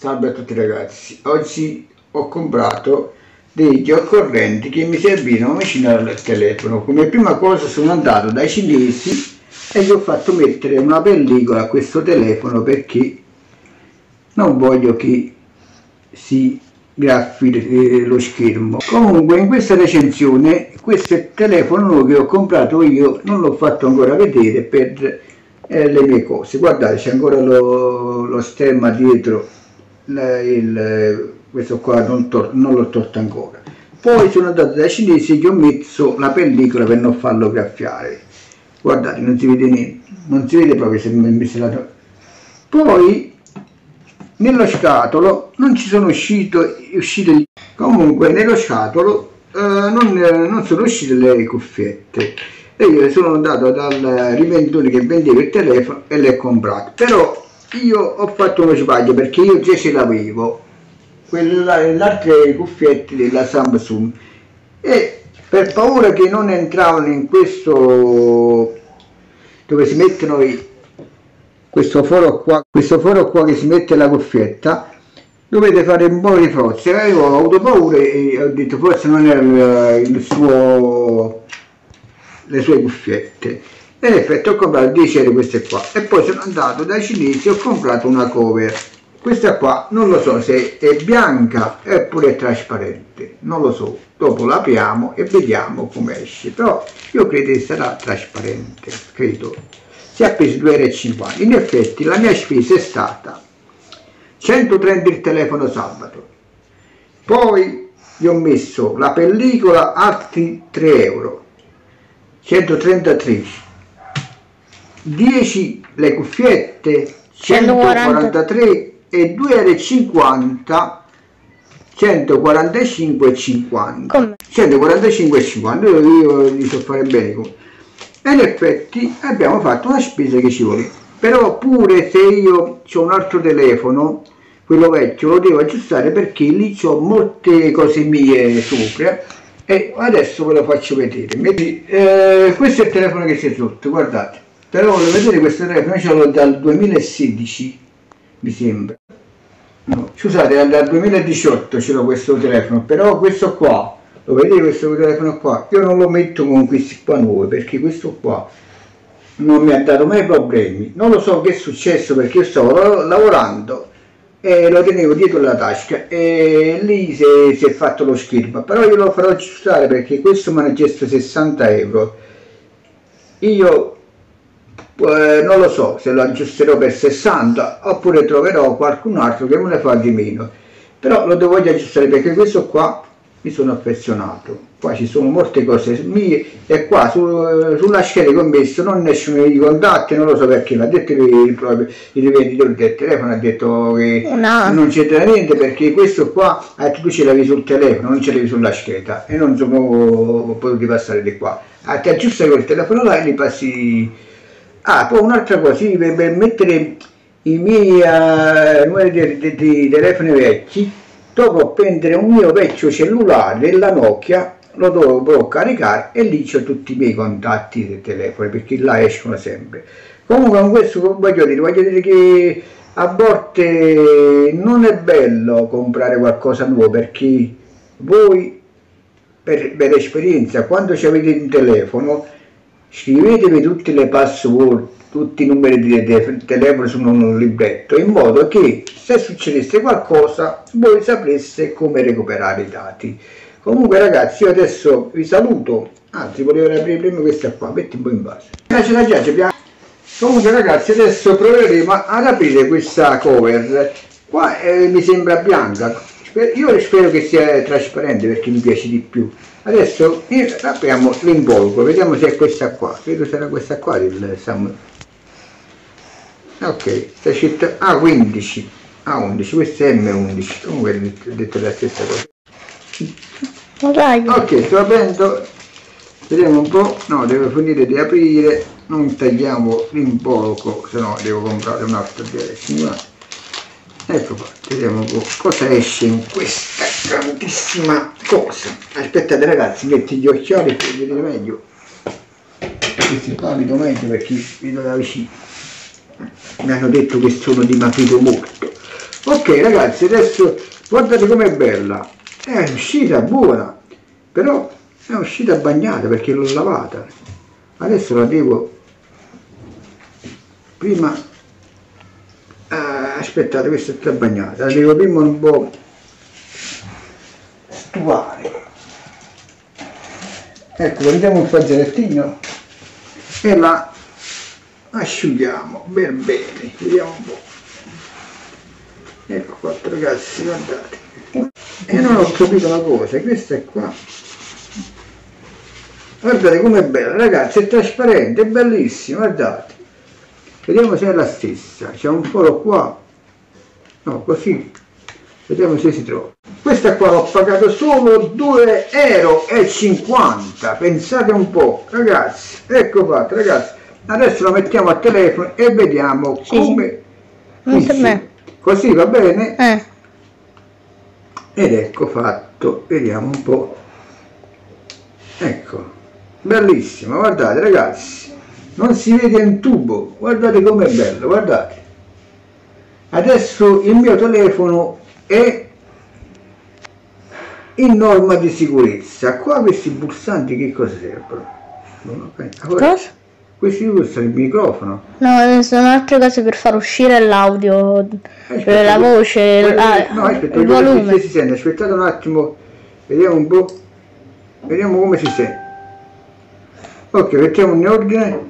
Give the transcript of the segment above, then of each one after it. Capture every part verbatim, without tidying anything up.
Salve a tutti ragazzi, oggi ho comprato degli occorrenti che mi servivano vicino al telefono. Come prima cosa sono andato dai cinesi e gli ho fatto mettere una pellicola a questo telefono perché non voglio che si graffi lo schermo. Comunque in questa recensione questo è il telefono che ho comprato io, non l'ho fatto ancora vedere per eh, le mie cose. Guardate, c'è ancora lo, lo stemma dietro. Il, questo qua non, non l'ho tolto ancora. Poi sono andato dai cinesi e gli ho messo la pellicola per non farlo graffiare. Guardate, non si vede niente, non si vede proprio se mi si la... Poi nello scatolo non ci sono uscito, uscite comunque nello scatolo eh, non, non sono uscite le cuffiette e io sono andato dal rivenditore che vendeva il telefono e le ho comprate. Però io ho fatto uno sbaglio perché io già ce l'avevo, le altre cuffiette della Samsung, e per paura che non entravano in questo dove si mettono i, questo foro qua, questo foro qua che si mette la cuffietta, dovete fare un po' di forza. Io ho avuto paura e ho detto forse non era il suo, le sue cuffiette. E in effetti ho comprato dieci euro queste qua e poi sono andato dai cinesi e ho comprato una cover. Questa qua non lo so se è bianca oppure è trasparente, non lo so, dopo l'apriamo e vediamo come esce, però io credo che sarà trasparente, credo. Si è preso due euro e cinquanta. In effetti la mia spesa è stata centotrenta il telefono sabato, poi gli ho messo la pellicola altri tre euro, centotrentatré, dieci le cuffiette, centoquarantatré e due euro e cinquanta, centoquarantacinque e cinquanta, centoquarantacinque e cinquanta. Io, io li so fare bene come. E in effetti abbiamo fatto una spesa che ci vuole, però pure se io ho un altro telefono, quello vecchio, lo devo aggiustare perché lì ho molte cose mie sopra. E adesso ve lo faccio vedere. Eh, questo è il telefono che c'è sotto, guardate. Però voglio vedere questo telefono, ce l'ho dal duemilasedici, mi sembra. No, scusate, dal duemiladiciotto ce l'ho questo telefono, però questo qua, lo vedete questo telefono qua? Io non lo metto con questi qua nuovi, perché questo qua non mi ha dato mai problemi. Non lo so che è successo perché io stavo lavorando e lo tenevo dietro la tasca e lì si è, si è fatto lo schermo, però io lo farò aggiustare perché questo mi ha chiesto sessanta euro. Io eh, non lo so se lo aggiusterò per sessanta oppure troverò qualcun altro che me ne fa di meno, però lo devo aggiustare perché questo qua mi sono affezionato. Qua ci sono molte cose mie e qua su, sulla scheda che ho messo non escono i contatti, non lo so perché, l'ha detto il, proprio, il rivenditore del telefono, ha detto che no, non c'entra niente perché questo qua eh, tu ce l'avevi sul telefono, non ce l'avevi sulla scheda e non sono potuti passare di qua. Ah, ti aggiusta col telefono là e li passi. Ah, poi un'altra cosa, sì, per, per mettere i miei uh, numeri di, di, di telefoni vecchi, dopo prendere un mio vecchio cellulare della Nokia, lo devo caricare e lì c'ho tutti i miei contatti del telefono perché là escono sempre. Comunque con questo voglio dire, voglio dire che a volte non è bello comprare qualcosa nuovo perché voi per, per esperienza quando avete un telefono scrivetevi tutte le password, tutti i numeri di telefono su un libretto in modo che se succedesse qualcosa voi sapreste come recuperare i dati. Comunque ragazzi, io adesso vi saluto, anzi volevo aprire prima questa qua, metti un po' in base. Comunque ragazzi, adesso proveremo ad aprire questa cover, qua eh, mi sembra bianca, io spero che sia trasparente perché mi piace di più. Adesso apriamo l'involucro, vediamo se è questa qua, credo sarà questa qua del Sam. Ok, sta scritto A quindici, A undici, questo è M undici, comunque ho detto la stessa cosa. Ok, sto aprendo, vediamo un po', no, devo finire di aprire, non tagliamo l'involucro, se no devo comprare un altro di adesso. Ecco qua, vediamo un po' cosa esce in questa grandissima cosa. Aspettate ragazzi, metti gli occhiali per vedere meglio. Questi qua vedo meglio perché vedo da vicino. Mi hanno detto che sono dimagrito molto. Ok ragazzi, adesso guardate com'è bella, è uscita buona, però è uscita bagnata perché l'ho lavata. Adesso la devo prima, eh, aspettate, questa è tutta bagnata, la devo prima un po' stufare. Ecco, prendiamo un fazzolettino e la asciughiamo ben bene, vediamo un po'. Ecco qua ragazzi, guardate. E non ho capito una cosa, questa è qua. Guardate com'è bella, ragazzi, è trasparente, è bellissima, guardate. Vediamo se è la stessa, c'è un foro qua. No, così. Vediamo se si trova. Questa qua l'ho pagato solo due euro e cinquanta, pensate un po', ragazzi. Ecco fatto, ragazzi. Adesso lo mettiamo a telefono e vediamo sì, come funziona. Così va bene? Eh. Ed ecco fatto, vediamo un po'. Ecco, bellissimo, guardate ragazzi, non si vede un tubo, guardate com'è bello, guardate. Adesso il mio telefono è in norma di sicurezza. Qua questi pulsanti che cosa servono? Cosa? Questi sono il microfono. No, sono altre cose per far uscire l'audio, eh, la voce, quello, la, no, aspetta, il volume. Si sente, aspettate un attimo, vediamo un po', vediamo come si sente. Ok, mettiamo in ordine.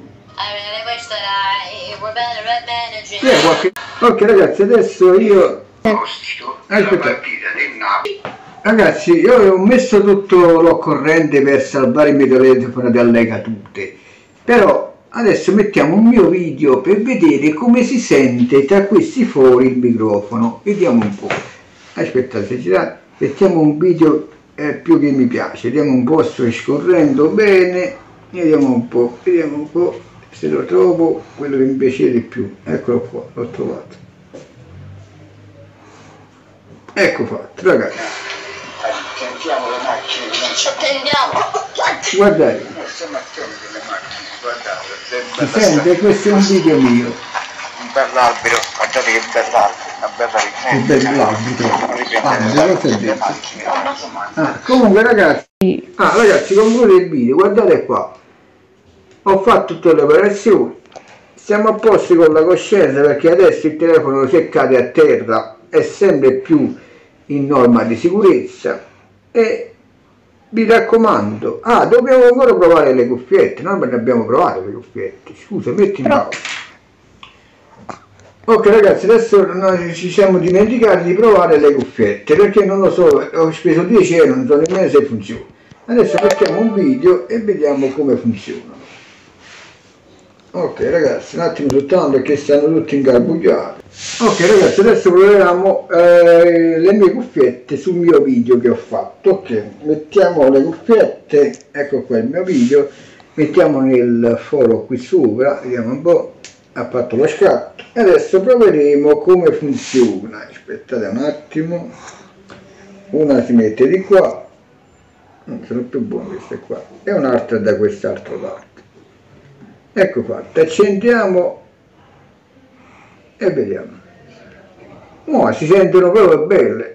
Yeah, qualche... Ok ragazzi, adesso io... Aspetta. Ragazzi, io ho messo tutto l'occorrente per salvare il mio telefono dalle cadute, però adesso mettiamo un mio video per vedere come si sente tra questi fuori il microfono. Vediamo un po'. Aspettate, girate, mettiamo un video eh, più che mi piace. Vediamo un po', sto scorrendo bene. Vediamo un po', vediamo un po' se lo trovo, quello che mi piace di più. Eccolo qua, l'ho trovato. Ecco fatto, ragazzi. Sentiamo le macchine, non ci attendiamo. Guardate. Si sente? Questo è un video mio. Un bell'albero, guardate che bell'albero, una bella ripresa. Che bell'albero. Ah, comunque ragazzi, ah, ragazzi, concludo il video, guardate qua. Ho fatto tutte le operazioni. Siamo a posto con la coscienza perché adesso il telefono se cade a terra è sempre più in norma di sicurezza. E vi raccomando, ah, dobbiamo ancora provare le cuffiette, noi ne abbiamo provate le cuffiette, scusa, metti in pausa. Ok ragazzi, adesso noi ci siamo dimenticati di provare le cuffiette, perché non lo so, ho speso dieci euro, non so nemmeno se funziona. Adesso mettiamo un video e vediamo come funzionano. Ok ragazzi, un attimo soltanto perché stanno tutti ingarbugliati. Ok ragazzi, adesso proviamo eh, le mie cuffiette sul mio video che ho fatto. Ok, mettiamo le cuffiette, ecco qua il mio video, mettiamo nel foro qui sopra, vediamo un po', ha fatto lo scatto. E adesso proveremo come funziona. Aspettate un attimo, una si mette di qua, non sono più buone queste qua, e un'altra da quest'altro lato. Ecco fatto, accendiamo e vediamo. Oh, si sentono proprio belle,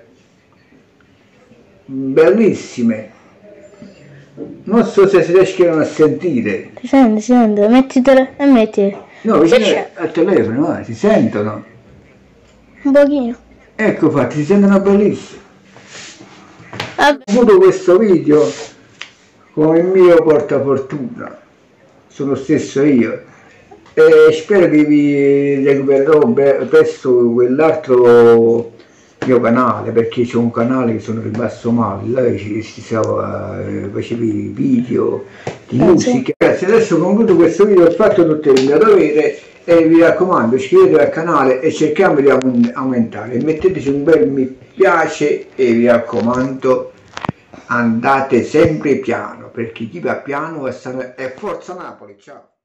bellissime. Non so se si riescono a sentire. Si sente, si sente, mettitele e mettile. No, vicino al telefono, eh, si sentono. Un pochino. Ecco fatti, si sentono bellissime. Ho avuto questo video con il mio portafortuna, sono stesso io, e spero che vi recupererò presto quell'altro mio canale, perché c'è un canale che sono rimasto male, là ci si stava, facevi video di musica. Ragazzi, adesso concludo questo video, ho fatto tutto il mio dovere e vi raccomando, iscrivetevi al canale e cerchiamo di aumentare, metteteci un bel mi piace e vi raccomando, andate sempre piano, perché chi va piano è Forza Napoli. Ciao!